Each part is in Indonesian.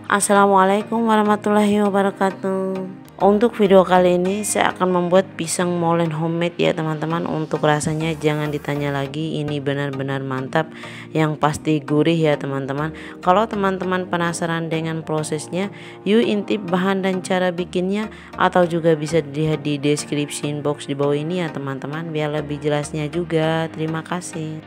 Assalamualaikum warahmatullahi wabarakatuh. Untuk video kali ini saya akan membuat pisang molen homemade ya teman-teman. Untuk rasanya jangan ditanya lagi, ini benar-benar mantap, yang pasti gurih ya teman-teman. Kalau teman-teman penasaran dengan prosesnya, yuk intip bahan dan cara bikinnya, atau juga bisa dilihat di description box di bawah ini ya teman-teman, biar lebih jelasnya juga. Terima kasih.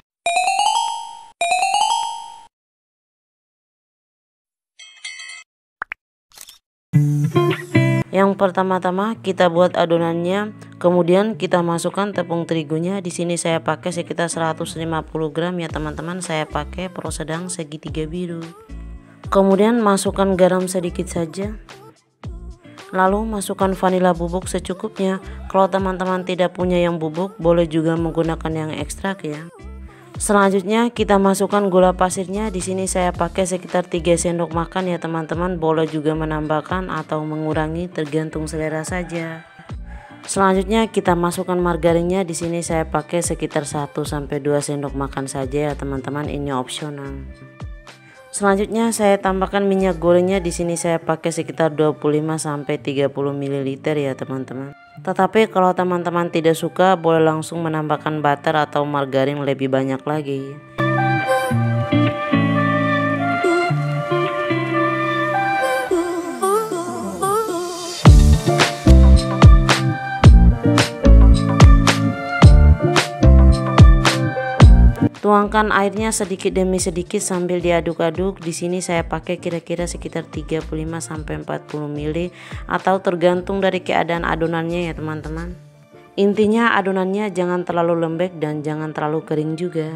Yang pertama-tama kita buat adonannya, kemudian kita masukkan tepung terigunya. Di sini saya pakai sekitar 150 gram ya teman-teman. Saya pakai pro sedang segitiga biru. Kemudian masukkan garam sedikit saja. Lalu masukkan vanila bubuk secukupnya. Kalau teman-teman tidak punya yang bubuk, boleh juga menggunakan yang ekstrak ya. Selanjutnya kita masukkan gula pasirnya. Di sini saya pakai sekitar 3 sendok makan ya teman-teman. Boleh juga menambahkan atau mengurangi, tergantung selera saja. Selanjutnya kita masukkan margarinnya. Di sini saya pakai sekitar 1-2 sendok makan saja ya teman-teman. Ini opsional. Selanjutnya saya tambahkan minyak gorengnya. Di sini saya pakai sekitar 25-30 ml ya teman-teman. Tetapi kalau teman-teman tidak suka, boleh langsung menambahkan butter atau margarin lebih banyak lagi. Tuangkan airnya sedikit demi sedikit sambil diaduk-aduk. Di sini saya pakai kira-kira sekitar 35-40 ml atau tergantung dari keadaan adonannya ya teman-teman. Intinya adonannya jangan terlalu lembek dan jangan terlalu kering juga.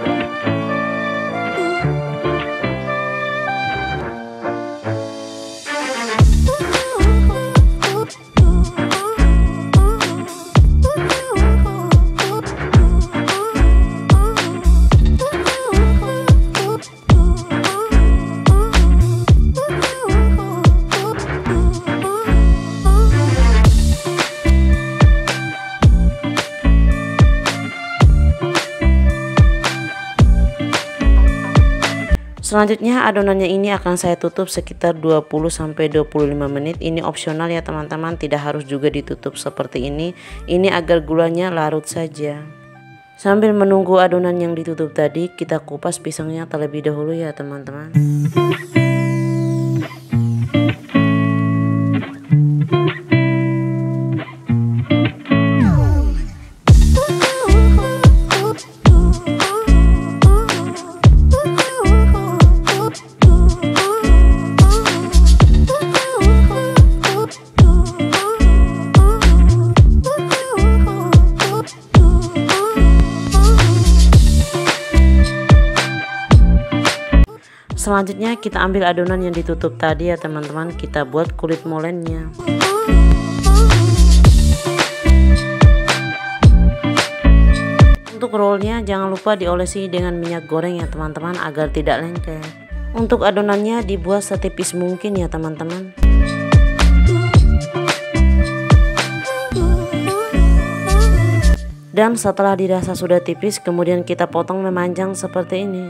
Selanjutnya adonannya ini akan saya tutup sekitar 20-25 menit. Ini opsional ya teman-teman, tidak harus juga ditutup seperti ini. Ini agar gulanya larut saja. Sambil menunggu adonan yang ditutup tadi, kita kupas pisangnya terlebih dahulu ya teman-teman. Selanjutnya kita ambil adonan yang ditutup tadi ya teman-teman, kita buat kulit molennya. Untuk rollnya jangan lupa diolesi dengan minyak goreng ya teman-teman agar tidak lengket. Untuk adonannya dibuat setipis mungkin ya teman-teman. Dan setelah dirasa sudah tipis, kemudian kita potong memanjang seperti ini.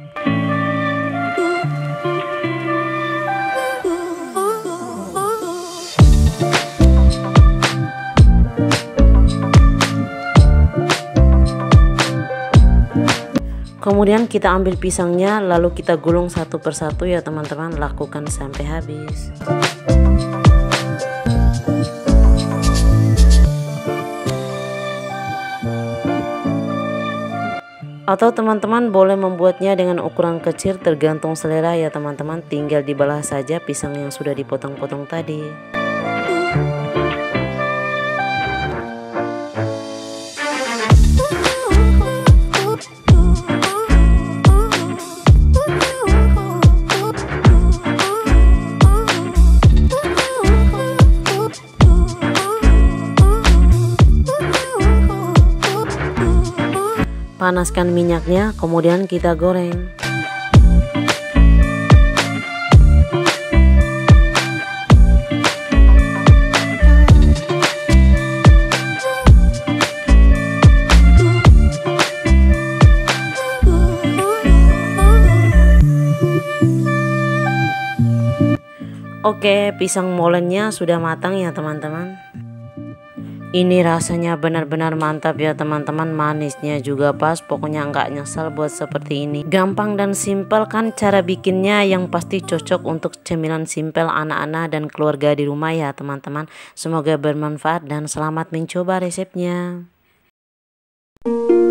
Kemudian kita ambil pisangnya, lalu kita gulung satu persatu ya teman-teman, lakukan sampai habis. Atau teman-teman boleh membuatnya dengan ukuran kecil, tergantung selera ya teman-teman, tinggal dibelah saja pisang yang sudah dipotong-potong tadi. Panaskan minyaknya, kemudian kita goreng. Oke, pisang molennya sudah matang ya teman-teman. Ini rasanya benar-benar mantap ya teman-teman, manisnya juga pas, pokoknya nggak nyesal buat seperti ini. Gampang dan simpel kan cara bikinnya, yang pasti cocok untuk cemilan simpel anak-anak dan keluarga di rumah ya teman-teman. Semoga bermanfaat dan selamat mencoba resepnya.